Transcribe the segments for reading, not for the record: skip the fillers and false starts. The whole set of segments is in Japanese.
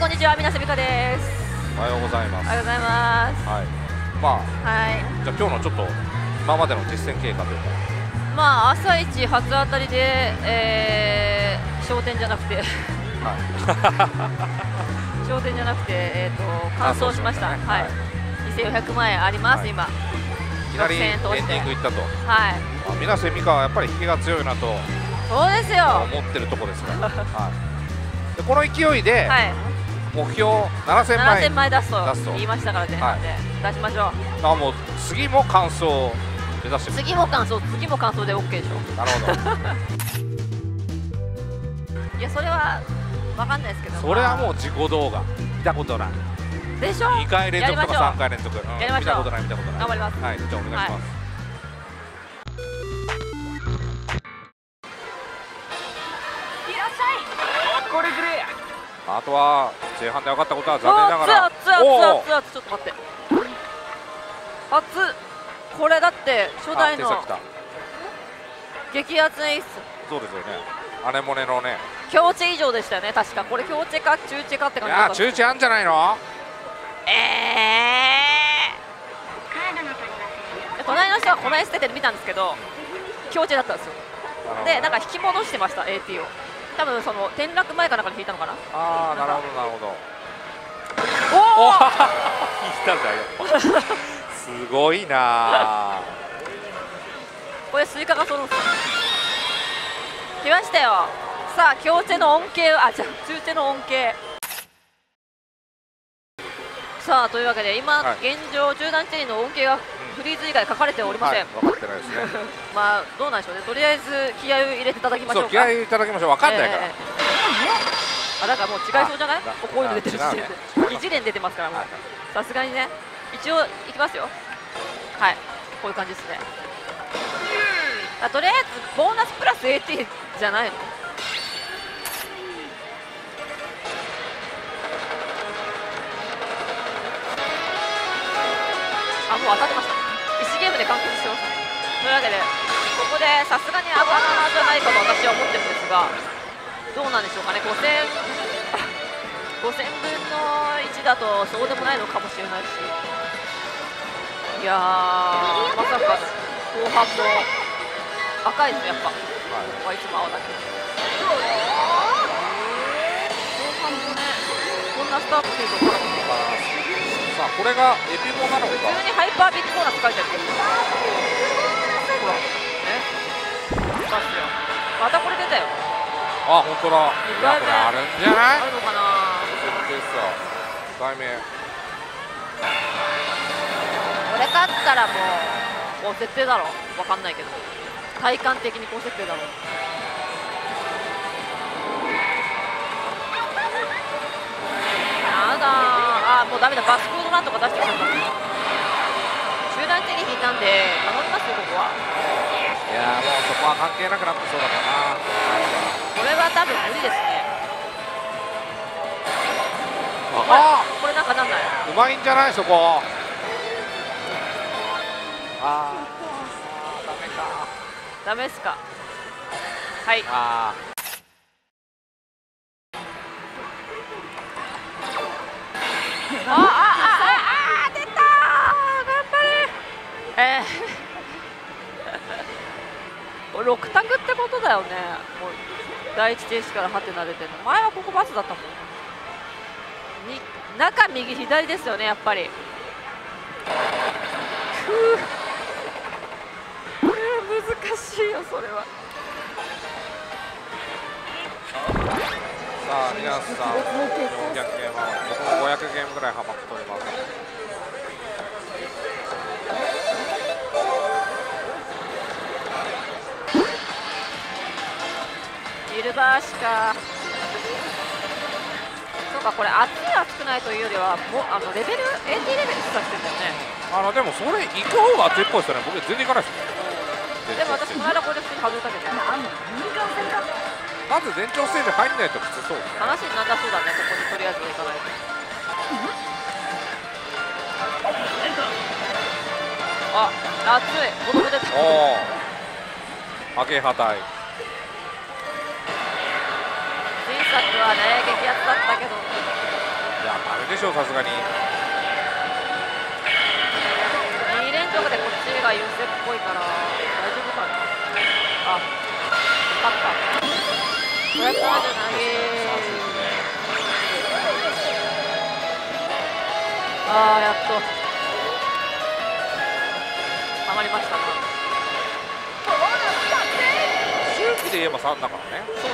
こんにちは、水瀬美香です。 おはようございます。 おはようございます。 はい。まあ、 はい。 じゃあ今日のちょっと今までの実践経過というか。 まあ朝一初当たりで、商店じゃなくて、 はい。 商店じゃなくて完走しました。 ね、 はい。2400万円あります、はい、今。 いきなりエンディングいったと。 はい。 水瀬美香はやっぱり引きが強いなと。 そうですよ。 思ってるとこですから。はい。でこの勢いで。はい。目標7000 枚出すと言いましたから前半で、はい、出しましょう。 もう次も完走を目指して次も完走で OK でしょ。 なるほど。 いやそれは分かんないですけど、 それはもう自己動画見たことないでしょ。 2回連続とか3回連続、 やりましょう。 見たことない。 頑張ります。 はい、じゃあお願いします。はい、 いらっしゃい。 これくれや。あとは前半で分かったことは残念ながら熱ちょっと待って、これだって初代の激アツ演出。 そうですよね、アネモネのね強チェ以上でしたよね確か。これ強チェか中チェかって感じだった。 いや中チェあんじゃないの。 隣の人はこの絵捨てて見たんですけど強チェだったんですよ。でなんか引き戻してました AT を。多分その転落前かなんかで引いたのかな。 ああ、なるほどなるほど。 おお引いたじゃんやっぱ。すごいな。 これスイカがそろう。来ましたよ。さあ強チェの恩恵、じゃあ中チェの恩恵。さあというわけで今、はい、現状中段チェリーの恩恵がフリーズ以外書かれておりません。 分かってないですね。 まあどうなんでしょうね。とりあえず気合を入れていただきましょうか。 気合いただきましょう。分かんないから。 あ、だからもう違いそうじゃない？こういうの出てるし、一連出てますからもう。さすがにね。一応いきますよ。はい、こういう感じですね。とりあえずボーナスプラス AT じゃないの？あ、もう当たってました。1ゲームで完結してました。というわけでここでさすがに上がらないじゃないかと私は思ってるんですが、どうなんでしょうかね。5000分の1だとそうでもないのかもしれないし、いやーまさかの後半も赤いですねやっぱ。はい、いつも青だけど後半もねこんなスタートすると思わなかった。 さあこれがエピボなのか。 普通にハイパービッグボーナス書いてあるけど、ほらね、ますよ。またこれ出たよ。 あ、本当だ。いやこれあるんじゃない？ あるのかな。 2回目。 これ勝ったらもう高設定だろ。わかんないけど体感的に高設定だろ。やだー。あ、もうダメだ。バスコードなんとか出してきちゃった。集団手に引いたんで頼みますよここは。 いやもうそこは関係なくなってそうだからな。 これは多分無理ですね。 あ、 これなんかなんない。 うまいんじゃないそこ。ああ、ダメか。 ダメですか。はい。 あ出たー。頑張れ。6択ってことだよね。もう第一停止からハテナ出てるの。前はここバツだったもん。中右左ですよねやっぱり。難しいよそれは。 さあ皆さん400ゲームは僕も500ゲームぐらいハマっております。 ビルバーシか。そうかこれ熱くないというよりはもうレベル AT レベル使ってるんだよね。 でもそれ行く方が熱いっぽいですよね。僕全然行かないですもん。 でも私この間これで普通に外れたけど、 まず全長ステージ入んないときつそうですね。 話になったそうだね。ここにとりあえず行かないと。あ、熱い。ボトム出てきた。 負け破壊。 前作はね激アツだったけどやダメでしょさすがに。 2連続でこっちが優勢っぽいから大丈夫かな。あ、勝った。570投げあー、やっとはまりましたな。 周期で言えば3だからね。 そうですね。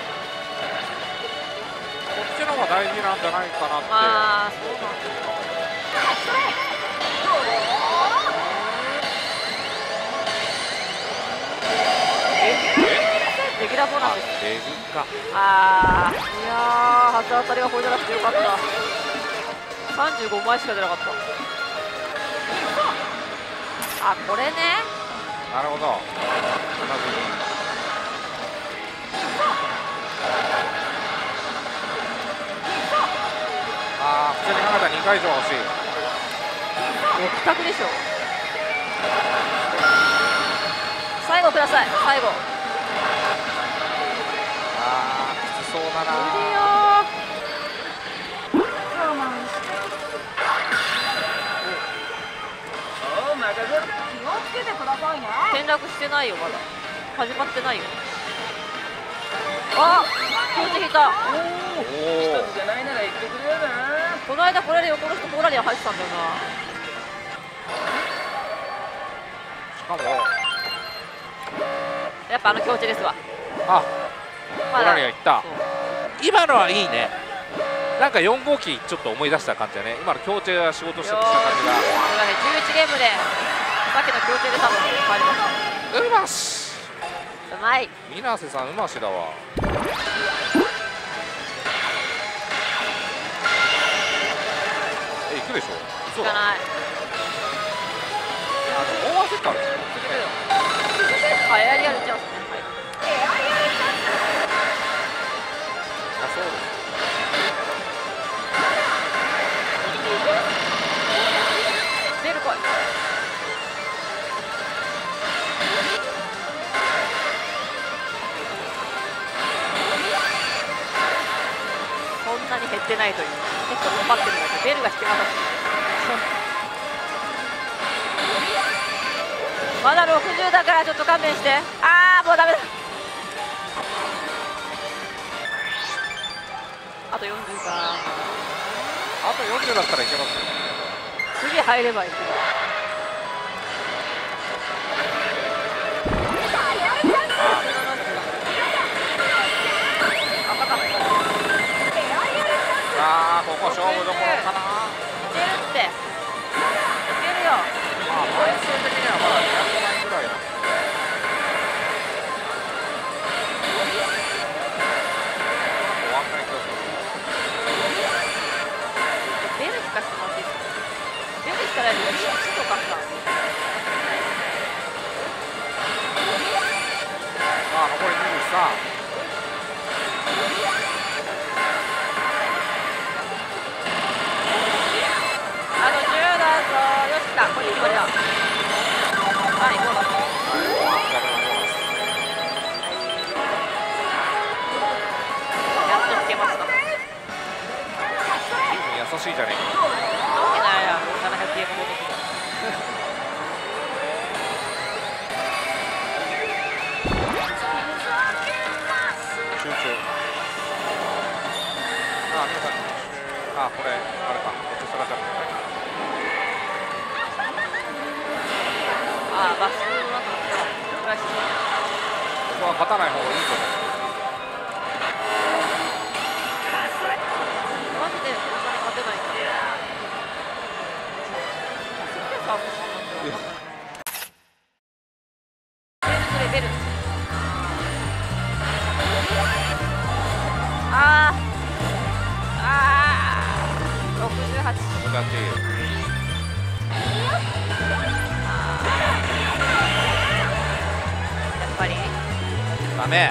こっちの方が大事なんじゃないかなって。 まあそうなんですよ。レギュラーボーナスです。 レギか。 あー、いやー、初当たりがこれじゃなくてよかった。35枚しか出なかった。あ、これね。 なるほど。同じあー、普通に考えたら2回以上欲しい。 6択でしょ。最後ください、最後。 あー、きつそうだな。 無理よ転落してないよ、まだ始まってないよ。あ、気持ち引いた。この間これで横の人ポーラリア入ってたんだよな。 しかもやっぱあの気持ちですわ。 あ、 まだポラリアいった。今のはいいね。なんか4号機ちょっと思い出した感じだね。今の強制が仕事した感じが。 これはね、11ゲームでさっきの強制で多分変わりました。 うまし。 うまい。 水瀬さんうましだわ。行くでしょ。 行かない。 大焦ったんですよ。 あ、エアリアルチャンスね。はい。 あ、そうです。 ベル来い。そんなに減ってないという。結構困ってるんだけど、ベルが引けましたし。まだ60だからちょっと勘弁して。あー、もうダメだ。あと40か。 あと40だったらいけますよ。 次入ればいいけど。 あー、ここ勝負どころかな。 いけるって。いけるよ。 まあ、枚数的にはまだ200枚ぐらいなんで。終わんない気がする。 ベル引かしてもらっていいですか。ベル引かないで1とかさ。 あ、残り23。 あと10だぞ。よし来た。これいいこれだ。はい、ボーナス。やっと引けました。 優しいじゃねえか。 なわけないやろ。700円も戻ってきた。 集中。あ、皆さん集中。あ、これあれか。こっちそらちゃん。 あー、バスの後のプライス。 ここは勝たない方がいいと思う。 マジでこんなに勝てないんだ。すげえサーブしたんだって分かんないな。ベル。あー、68。 ここだっていいよ。 やっぱりダメ。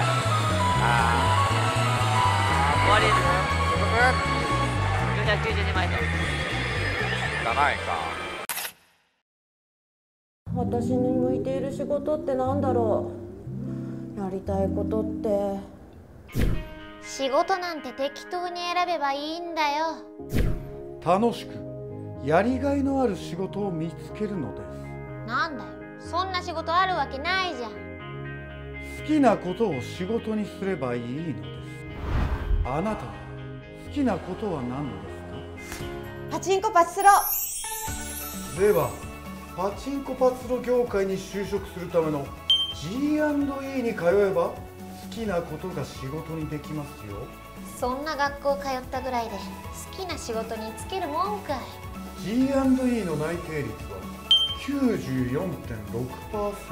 終われる。492枚だ。 じゃないか。 私に向いている仕事ってなんだろう。やりたいことって仕事なんて適当に選べばいいんだよ。 楽しくやりがいのある仕事を見つけるのです。 なんだよ、そんな仕事あるわけないじゃん。 好きなことを仕事にすればいいのです。あなたは好きなことは何ですか？ パチンコパチスロ。 ではパチンコパチスロ業界に就職するための G&E に通えば好きなことが仕事にできますよ。 そんな学校通ったぐらいで好きな仕事に就けるもんかい。 G&E の内定率は 94.6% です。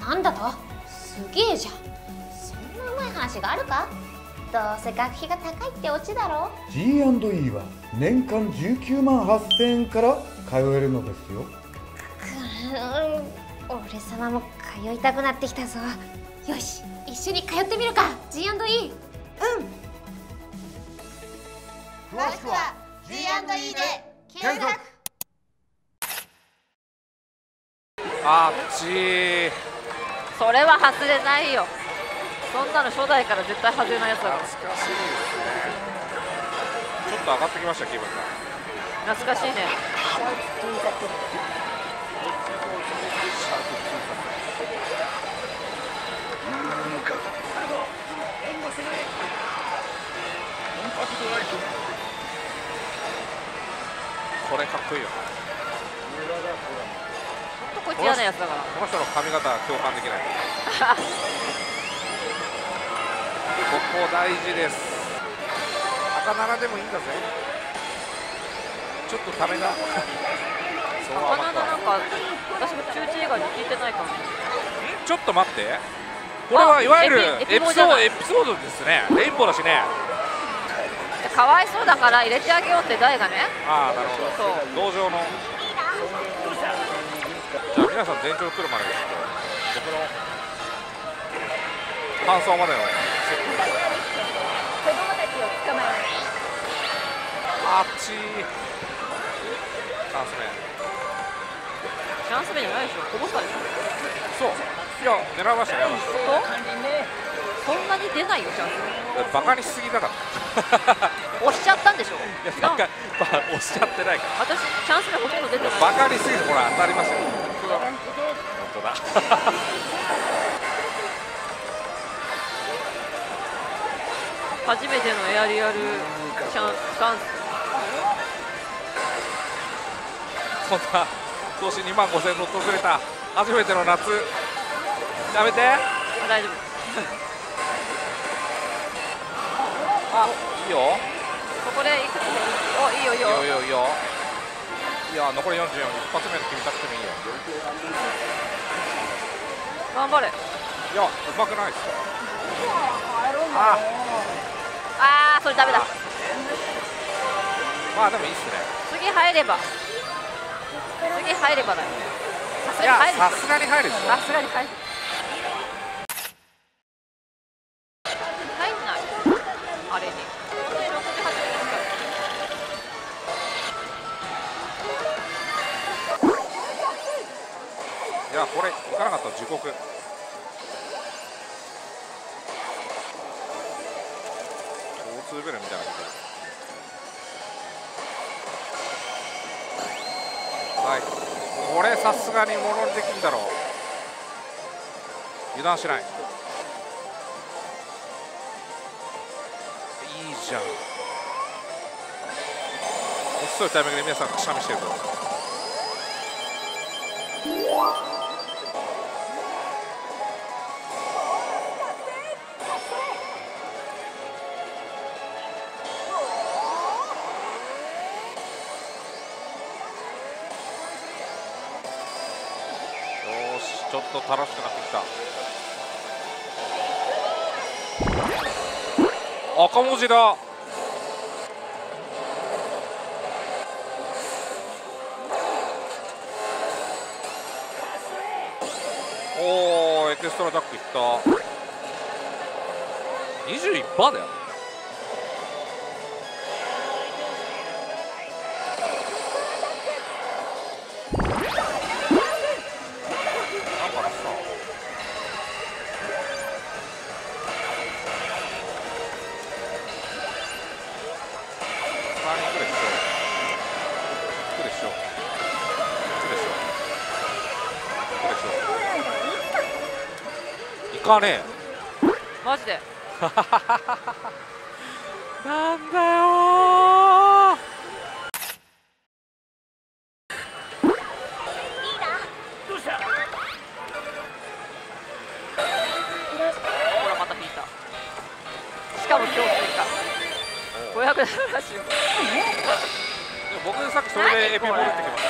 なんだと？すげえじゃん。そんなうまい話があるか？どうせ学費が高いってオチだろ。 G&E は年間19万8000円から通えるのですよ。 俺様も通いたくなってきたぞ。よし、一緒に通ってみるか。 G&E。 詳しくは G&E で検索。 あっちー。 それは外れないよ。そんなの初代から絶対外れないやつだから。 懐かしいですね。ちょっと上がってきました、気分が。 懐かしいね。 これかっこいいよ。 ほんとこいつ嫌なやつだから。 この人の髪型は共感できない。ここ大事です。赤7でもいいんだぜ。ちょっとためがそう赤甘くは 7なんか私も中1以外に聞いてないかも。 ちょっと待って、これはいわゆるエピエピモじゃないソードですね。レインボーだしね。 かわいそうだから入れてあげようって大がね。 ああ、なるほそうど。同情の。じゃあ皆さん全長来るまでですけど、僕の感想までのあっちー。チャンス目。 チャンス目じゃないでしょ。こぼしたでしょ。 そう。いや、狙いました、狙いまし本当？そんなに出ないよチャンス目。 た。バカにしすぎだから。 押しちゃったんでしょ。 いや、なんか、押しちゃってないから。 私チャンス目ほとんど出てない。 バカにしすぎて、ほら、当たりましたよ。本当だ。 初めてのエアリアルチャンス。 そんな今年2万5000円訪れた初めての夏。やめて。 あ、大丈夫。 あ、いいよ。 ここでいくつでいい？お、いいよいいよ。 いいよいいよいいよ。いや、残り44、一発目で決めたくてもいいよ。 頑張れ。 いや、うまくないですよ。 あー、それダメだ。 まあでもいいっすね。 次入れば。次入ればだよ。 いや、さすがに入るでしょ。 さすがに入る。入んない。あれに。 いや、これ行かなかったら地獄。交通ベルみたいなこと。はい、これさすがにものにできんだろう。油断しない。いいじゃん。遅いタイミングで皆さんくしゃみしてると。ちょっと楽しくなってきた。赤文字だ。おお、エクストラダックいった。21%だよ。 かねマジで。 なんだよー。 ほらまた引いた。しかも今日追加570。 僕さっきそれでエピボールってきました。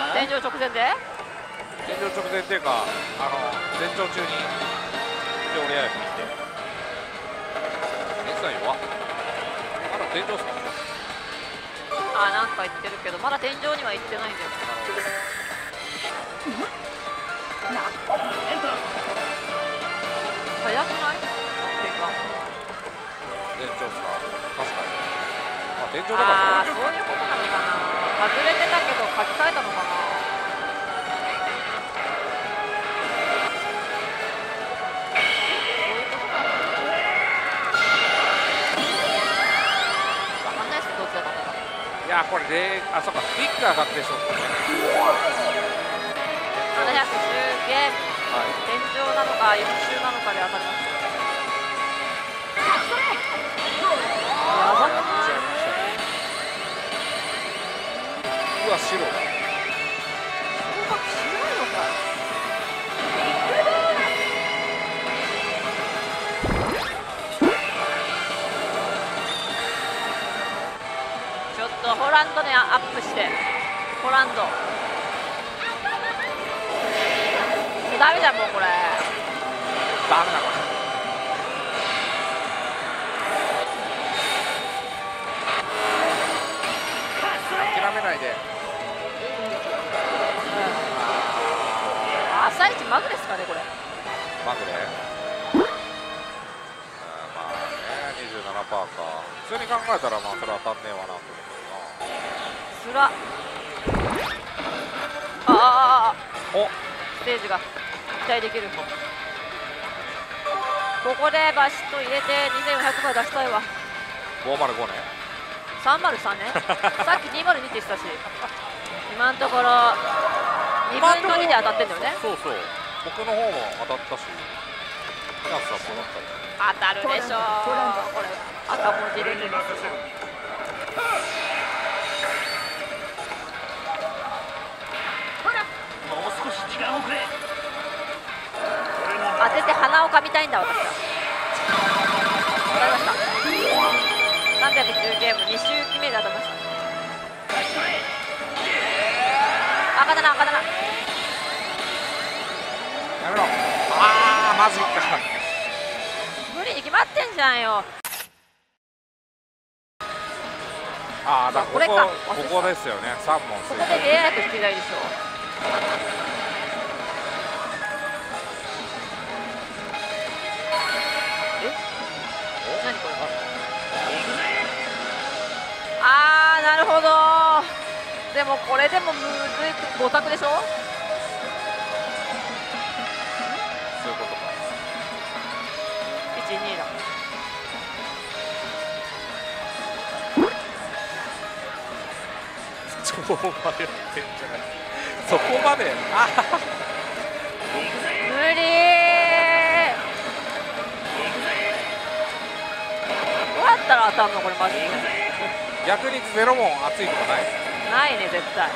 天井直前で天井直前っていうか前兆中に一応俺や見て天才弱っ。まだ天井っすか。 なんか言ってるけどまだ天井には行ってないんだよね。早くない？ 天井っすか。確かに。天井だからそういうことなのかな。外れてたけど書き換えたのかな。 いやこれでそっかビッグ上がってしょ。 710ゲーム、天井なのか4周なのかで当たります。やばくない？ うわ白だ。 白いのか。ちょっとホランドねアップしてホランドダメじゃんもうこれ。 ダメだこれ。諦めないで。 朝一マグですかねこれ。 マグで。まあね27%か。普通に考えたらまあそれは当たんねえわなと思うすらおステージが期待できる。ここでバシッと入れて2400枚出したいわ。 505ね。 303ね。さっき202って言ってたし今のところ2分の2で当たってんだよね。 そうそう僕の方も当たったしヤスさんも当たったり。 当たるでしょこれ赤文字出てます。当てて鼻をかみたいんだ私は。当たりました。310ゲーム2周決めで当たりました。赤だな赤だな。 やめろ。マジか。 無理に決まってんじゃんよ。 だこれかここですよね。3問ここでレイアウト引きたいでしょ。何これ。なるほど。でもこれでもむずい5択でしょ。 そういうことか。 12だ。 そこまでやってんじゃない。そこまで。 無理。どうやったら当たるのこれマジで。 逆に0問熱いとかない。 ないね絶対。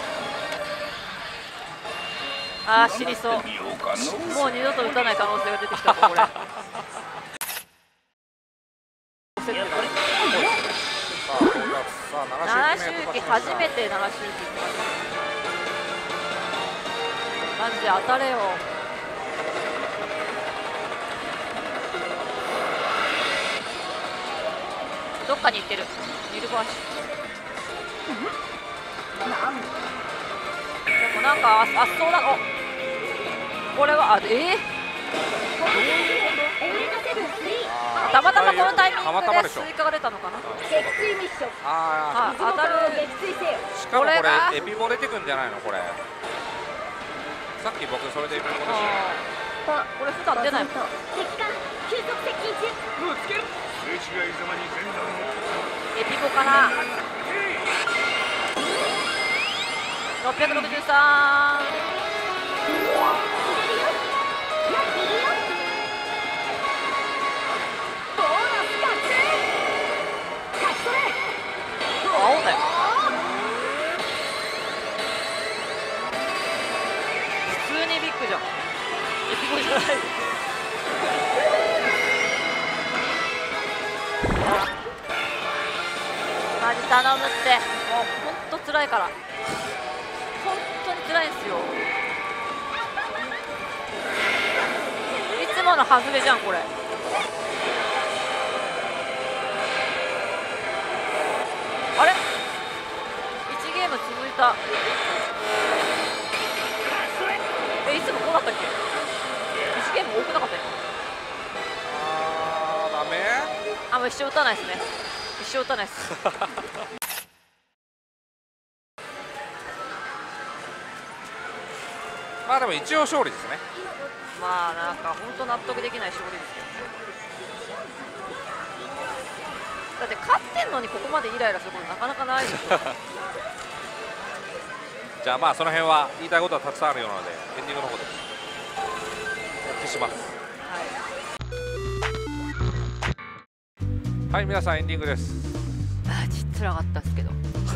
死にそう。もう二度と打たない可能性が出てきたぞこれ。7周期初めて7周期マジで当たれよ。どっかに行ってるニルバーシ。でもなんか熱そうだ。これはたまたまこのタイミングでスイカが出たのかな。当たる。 しかもこれエピボ出てくんじゃないのこれ。さっき僕それでエピボでした。 これ普段出ないもん。エピボかな。663。 にビッグじゃん。ビッグじゃない。マジ頼むって。もうほんと辛いから。本当に辛いんですよ。いつもの外れじゃんこれ。あれ1ゲーム続いた。いつもこうだったっけ。1ゲーム多くなかったよ。 ダメ。 もう一生打たないですね。一生打たないですまあでも一応勝利ですね。 まあなんか本当納得できない勝利ですけどね。だって勝ってんのにここまでイライラすることなかなかないですよじゃあまあその辺は言いたいことはたくさんあるようなのでエンディングの方でお聞きします。はい、皆さんエンディングです。 マジつらかったですけど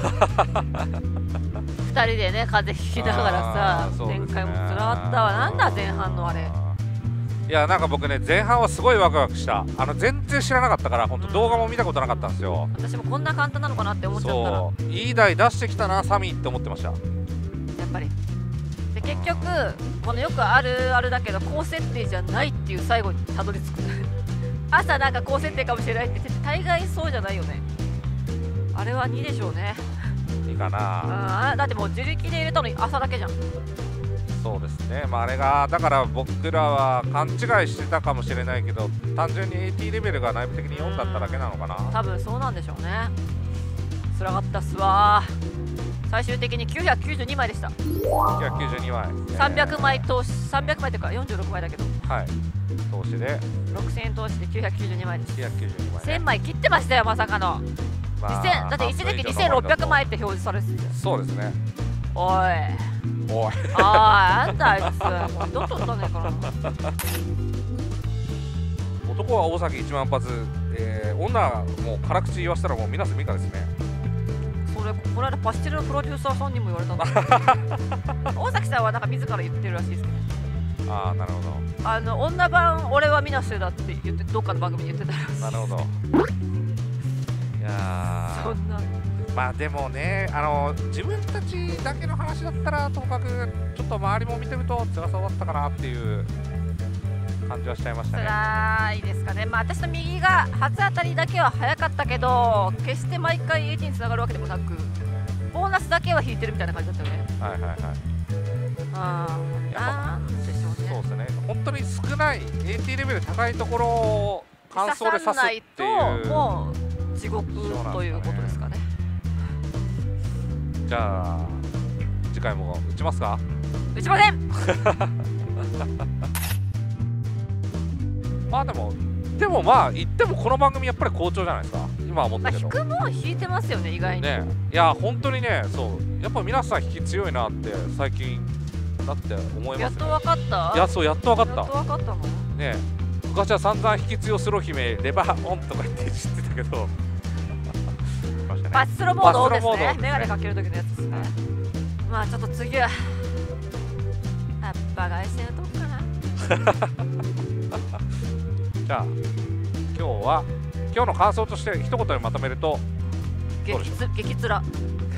2人でね風邪ひきながらさ、前回もつらかったわ。なんだ前半のあれ。 いやなんか僕ね前半はすごいワクワクした。全然知らなかったから本当動画も見たことなかったんですよ。 私もこんな簡単なのかなって思っちゃったら、 そういい台出してきたなサミーって思ってました。 やっぱりで結局このよくあるあるだけど高設定じゃないっていう最後にたどり着く朝なんか高設定かもしれないって言って大概そうじゃないよね。あれは2でしょうね。 いいかな。 だってもう自力で入れたのに朝だけじゃん。 そうですね、まあ、あれがだから僕らは勘違いしてたかもしれないけど単純に AT レベルが内部的に4だっただけなのかな。 多分そうなんでしょうね。つらかったっすわ。最終的に992枚でした。 992枚、 300枚投資、300枚というか46枚だけど、 はい、投資で 6000円投資で992枚です。 992枚、ね、 1000枚切ってましたよまさかの、 まあ、 だって一時期2600枚って表示されてて。 そうですね。 おいおいなんだあいつもう二度と取ったねえからな男は大崎1万発、女はもう辛口言わせたらもう水瀬美香ですね。 それこの間パステルのプロデューサーさんにも言われたんだ大崎さんはなんか自ら言ってるらしいですけど。 ああなるほど。 女版俺は水瀬だって言ってどっかの番組に言ってたらしい。 なるほど。いやそんなまあでもね自分たちだけの話だったらともかくちょっと周りも見てると辛さだったかなっていう感じはしちゃいましたね。 辛いですかね。まあ私の右が初当たりだけは早かったけど決して毎回 AT につながるわけでもなくボーナスだけは引いてるみたいな感じだったよね。 はいはいはい。 なんでしょうね。 そうですね。本当に少ない AT レベル高いところを乾燥で刺すっていうもう地獄ということですかね。 じゃあ次回も打ちますか。 打ちませんまあでもまあ言ってもこの番組やっぱり好調じゃないですか今は思ったけど。 引くもん引いてますよね意外にね。いや本当にねそうやっぱ皆さん引き強いなって最近だって思いますね。 やっと分かった。 いやそうやっと分かった。 やっと分かったのね。昔は散々引き強スロ姫レバーオンとか言って知ってたけどバスロモードですね。メガネかける時のやつですね。まあちょっと次はやっぱ外線打とうかなじゃあ今日の感想として一言でまとめると激つら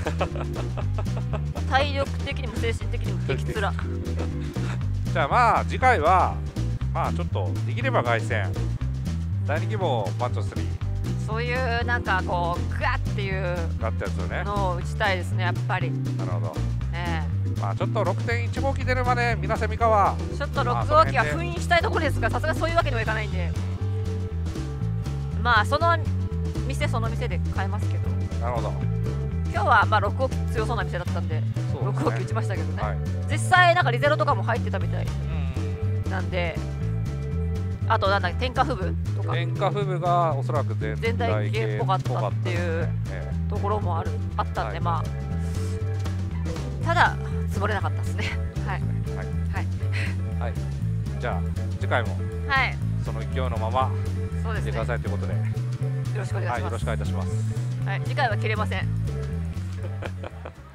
体力的にも精神的にも激つらじゃあまあ次回はまあちょっとできれば凱旋第2希望マッチョ3 そういうなんかこうグワッっていうのを打ちたいですねやっぱり。 なるほど。まあちょっと 6.15 機出るまで水瀬美香はちょっと6号機は封印したいところですがさすがそういうわけにはいかないんでまあその店で買えますけど。 なるほど。 今日はまあ6号機強そうな店だったんで6号機打ちましたけどね、実際なんかリゼロとかも入ってたみたいなんで、あとなんだっけ天下布部とか天下布部がおそらく全体系っぽかったっていうところもあったんで、まあただ積もれなかったですね。はいはい。じゃあ次回もその勢いのまま見てくださいということでよろしくお願いします。 よろしくお願いいたします。 はい、次回は切れません